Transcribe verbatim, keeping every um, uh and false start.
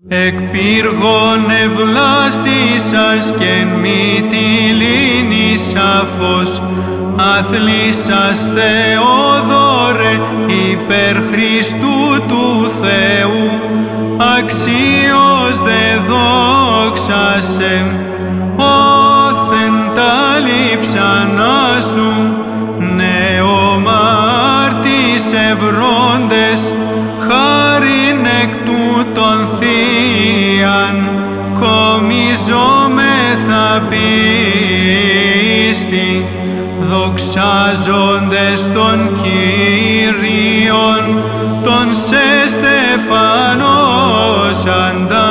Εκ πύργων ευλάστησας και εν μυτιλήνη σαφώς, αθλήσας Θεόδωρε υπέρ Χριστού του Θεού, αξίος δε δόξασεν, όθεν τα λείψανά σου, νεομάρτης ευρώντες, χάριν εκ τούτων θείαν, κομιζόμεθα πίστη, δοξάζοντες τον Κύριον, τον σε στεφανός αντα